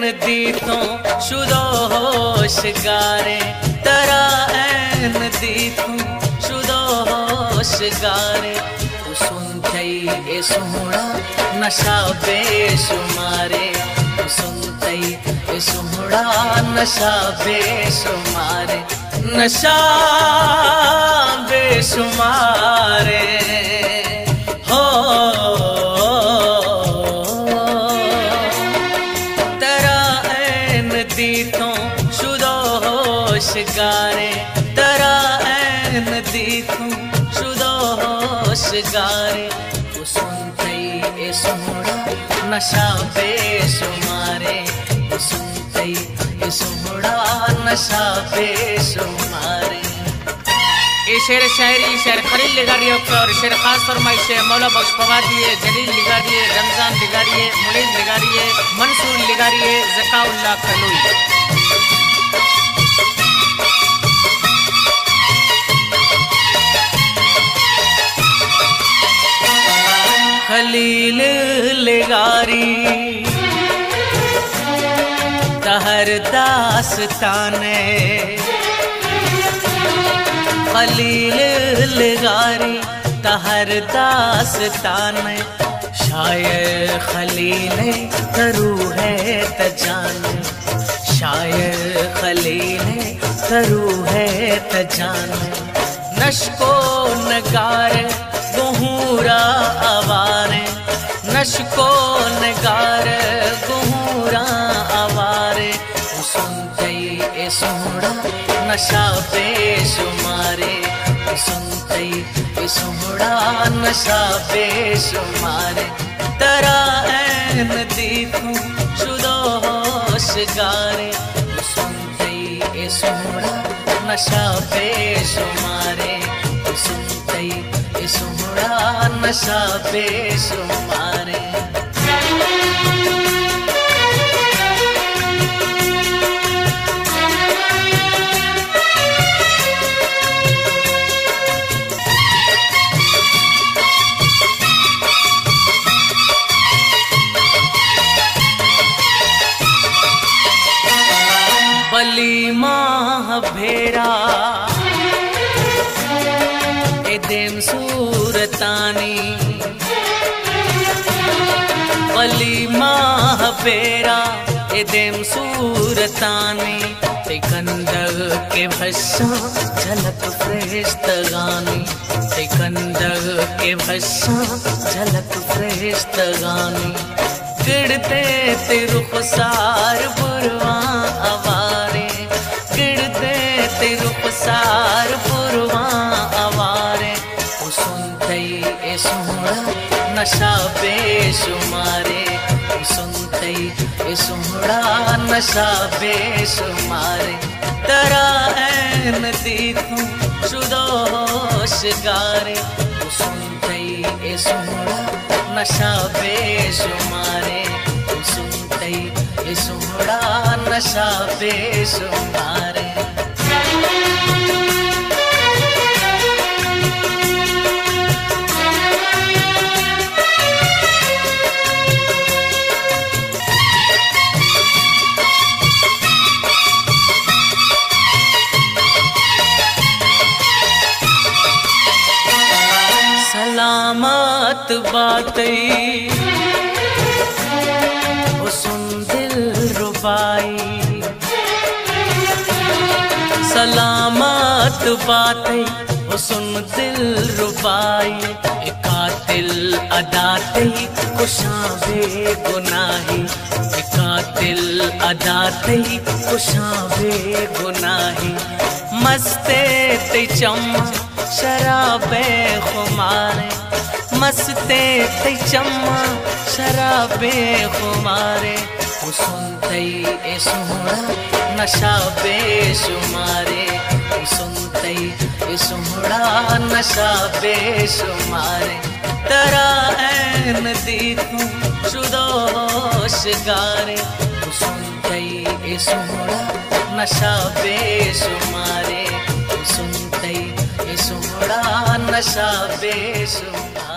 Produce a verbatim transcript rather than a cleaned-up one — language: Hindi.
दी तो शुदो होशगारे तेरा ऐन दी तो शुदो होशगारे तू सुनते ए सोहना नशा बेशुमारे तू सुनते ए सोहना नशा बेशुमारे नशा बेशुमारे हो तेरा ऐन दी तो शुदो होशगारे तेरा ऐन दी तो शुदो होशगारे तू सुनते ए सोहना नशा बेशुमारे तू सुनते ए सोहना नशा बेशुमारे। ये शेर शायरी शेर खलील लिगारिए और शेर खास फरमाइश है मौला बख्श पवादिए जलील लिगारिए रमजान लिगारिए मुनीर लिगारिए मंसूर लिगारिए ज़काउल्लाह कलोई। खलील लिगारी तहर दास्ताने खलील लिगारी तहर दास्ताने शायर खलील करू है तजाने शायर खलील करू है तजाने नशको नगार गुहूरा आवारे नशको नगार गुहूरा आवारे सुनते ए सोहना नशा बेशुमारे सुनते ए सोहना नशा बेशुमारे तेरा ऐन दी तू शुदो होशगारे सुनते ए सोहना नशा बेशुमारे सुनते ए सोहना नशा बेशुमारे। बली माह भेरा एदेम सूरतानी बली माह भेरा एदेम सूरतानी सिकंदर के भस्सा झलक फरिश्तगानी सिकंदर के भस्सा झलक फरिश्तगानी गिरते ते रुखसार बुरवा आवारे गिरते ते रुखसार बुरवा आवारे वो सुनते ए सोहना नशा बेशुमारे वो सुनते ए सोहना नशा बेशुमारे तेरा ऐन दी तू शुदो होशगारे वो सुनते ए सोहना नशा बेशुमारे सुनते ए सोहना नशा बेशुमारे। सलामत बातें वो सुन दिल रुबाई सलामत बातें वो सुन दिल रुबाई ए कातिल अदाते कुशा बेगुनाही ए कातिल अदाते कुशा बेगुनाही मस्ते ते चम्मा शराबे खुमारे मस्ते ते चम्मा शराबे खुमारे वो सुनते ए सोहना नशा बेशुमारे वो सुनते ए सोहना नशा बेशुमारे तेरा ऐन दी तू शुदो होशगारे वो सुनते ए सोहना नशा बेशुमारे सुनते ए सोहना नशा बेशुमार।